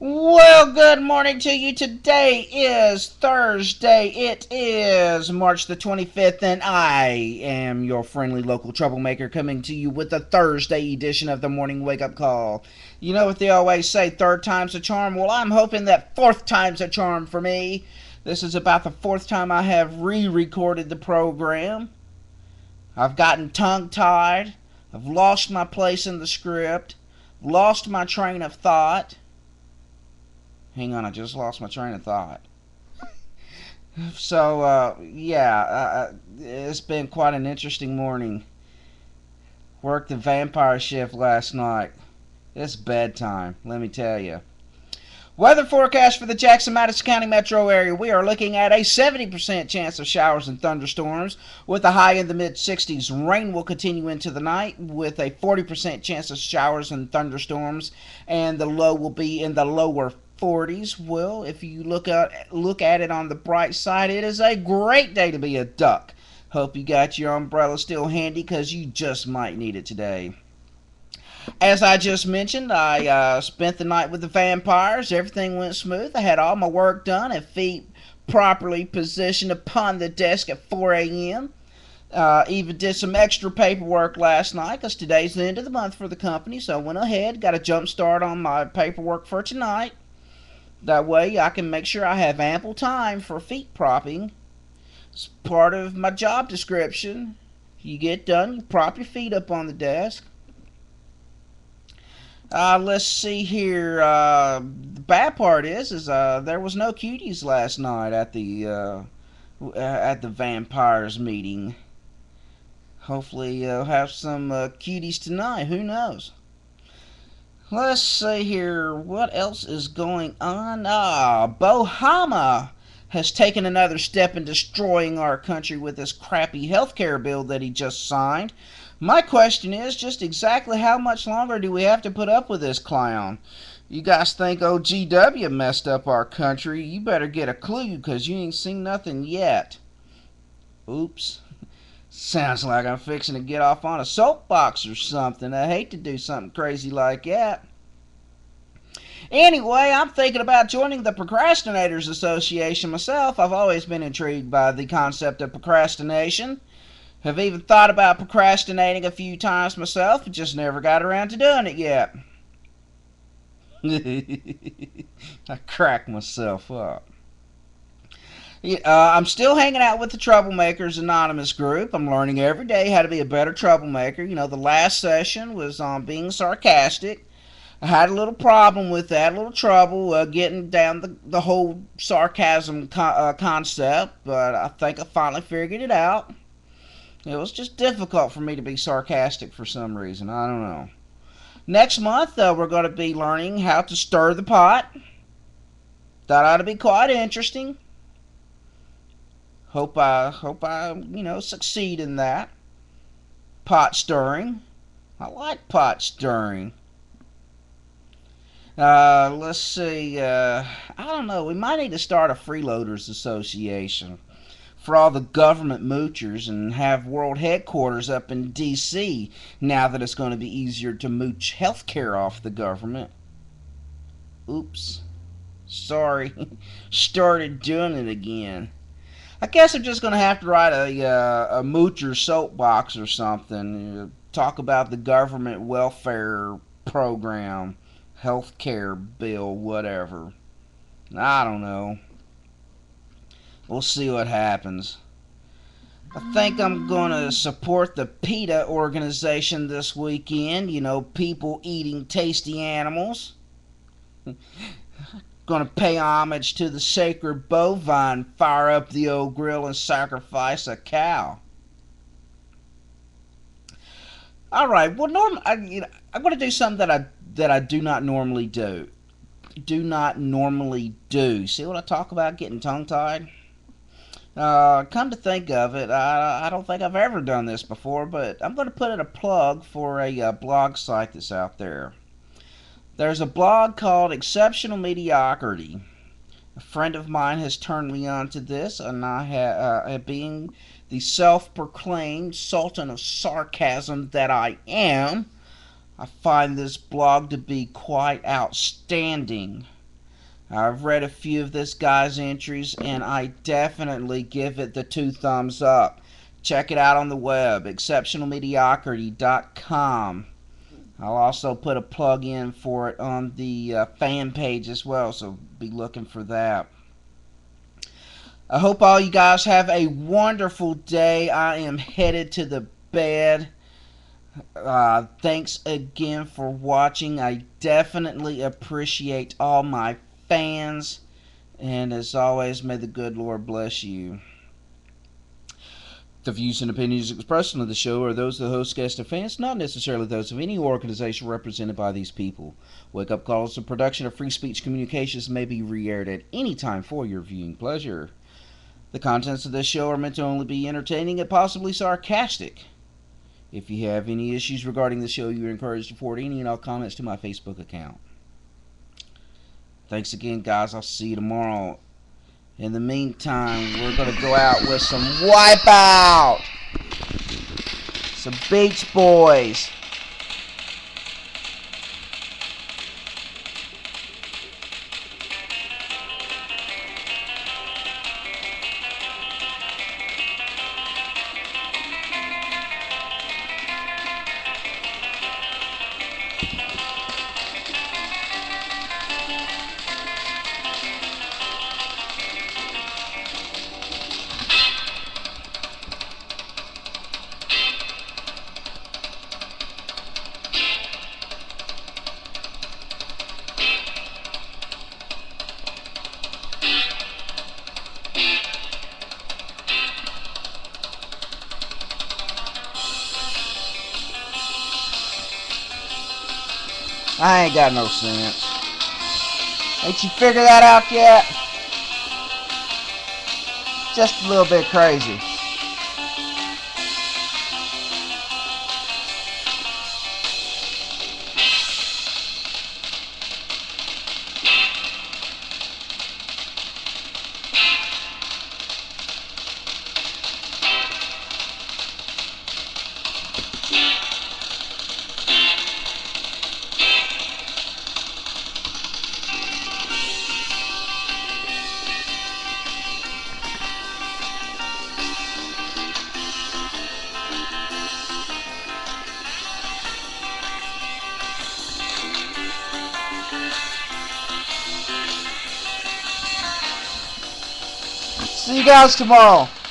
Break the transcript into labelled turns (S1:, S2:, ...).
S1: Well, good morning to you. Today is Thursday. It is March the 25th, and I am your friendly local troublemaker coming to you with the Thursday edition of the Morning Wake Up Call. You know what they always say, third time's a charm? Well, I'm hoping that fourth time's a charm for me. This is about the fourth time I have re-recorded the program. I've gotten tongue-tied. I've lost my place in the script. Lost my train of thought. Hang on, I just lost my train of thought. It's been quite an interesting morning. Worked the vampire shift last night. It's bedtime, let me tell you. Weather forecast for the Jackson-Madison County metro area. We are looking at a 70% chance of showers and thunderstorms with a high in the mid-60s. Rain will continue into the night with a 40% chance of showers and thunderstorms, and the low will be in the lower 40s. Well, if you look at it on the bright side, it is a great day to be a duck. Hope you got your umbrella still handy because you just might need it today. As I just mentioned, I spent the night with the vampires. Everything went smooth. I had all my work done and feet properly positioned upon the desk at 4 a.m. Even did some extra paperwork last night because today's the end of the month for the company. So I went ahead, got a jump start on my paperwork for tonight. That way I can make sure I have ample time for feet propping. It's part of my job description. You get done, you prop your feet up on the desk. Let's see here. The bad part is there was no cuties last night at the vampires meeting. Hopefully, you'll have some cuties tonight. Who knows? Let's see here. What else is going on? Bohama has taken another step in destroying our country with this crappy healthcare bill that he just signed. My question is just exactly how much longer do we have to put up with this clown? You guys think OGW messed up our country? You better get a clue because you ain't seen nothing yet. Oops. Sounds like I'm fixing to get off on a soapbox or something. I hate to do something crazy like that. Anyway, I'm thinking about joining the Procrastinators Association myself. I've always been intrigued by the concept of procrastination. Have even thought about procrastinating a few times myself, but just never got around to doing it yet. I crack myself up. I'm still hanging out with the Troublemakers Anonymous group. I'm learning every day how to be a better troublemaker. You know, the last session was on being sarcastic. I had a little problem with that, a little trouble getting down the whole sarcasm concept, but I think I finally figured it out. It was just difficult for me to be sarcastic for some reason. I don't know. Next month, we're going to be learning how to stir the pot. That ought to be quite interesting. Hope I succeed in that. Pot stirring. I like pot stirring. Let's see. I don't know. We might need to start a freeloaders association for all the government moochers and have world headquarters up in D.C. now that it's going to be easier to mooch healthcare off the government. Oops. Sorry. Started doing it again. I guess I'm just going to have to write a moocher soapbox or something. Talk about the government welfare program. Healthcare bill, whatever. I don't know. We'll see what happens. I think I'm going to support the PETA organization this weekend. You know, people eating tasty animals. Going to pay homage to the sacred bovine, fire up the old grill and sacrifice a cow. All right. Well, I'm going to do something that I do not normally do. See what I talk about? Getting tongue-tied? Come to think of it, I don't think I've ever done this before, but I'm going to put in a plug for a blog site that's out there. There's a blog called Exceptional Mediocrity. A friend of mine has turned me on to this, and being the self-proclaimed sultan of sarcasm that I am, I find this blog to be quite outstanding. I've read a few of this guy's entries, and I definitely give it the 2 thumbs up. Check it out on the web, exceptionalmediocrity.com. I'll also put a plug in for it on the fan page as well, so be looking for that. I hope all you guys have a wonderful day. I am headed to the bed. Thanks again for watching. I definitely appreciate all my fans. And as always, may the good Lord bless you. The views and opinions expressed on the show are those of the host, guests, and fans, not necessarily those of any organization represented by these people. Wake Up Call is a production of Free Speech Communications and may be re-aired at any time for your viewing pleasure. The contents of this show are meant to only be entertaining and possibly sarcastic. If you have any issues regarding the show, you are encouraged to forward any and all comments to my Facebook account. Thanks again, guys. I'll see you tomorrow. In the meantime, we're going to go out with some Wipeout! Some Beach Boys! I ain't got no sense. Ain't you figured that out yet? Just a little bit crazy. See you guys tomorrow.